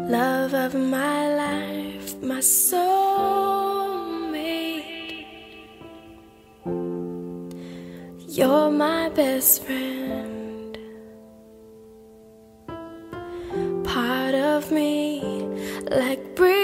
Love of my life, my soulmate. You're my best friend, part of me, like breathing